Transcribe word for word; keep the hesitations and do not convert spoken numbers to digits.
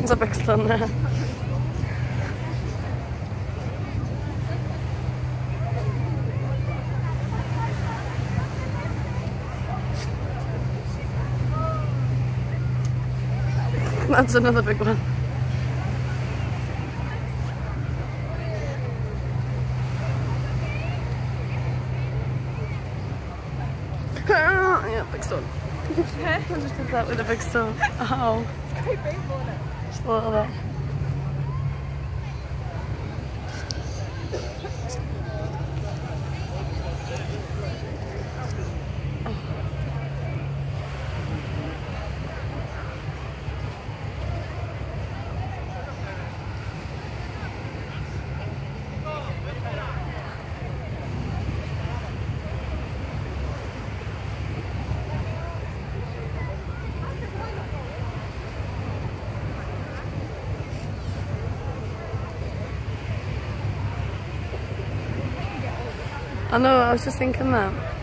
There's a big stone there. That's another big one. Yeah, big stone. I just did that with a big stone. Oh. It's quite painful, isn't it? Just a little bit. I know, I was just thinking that.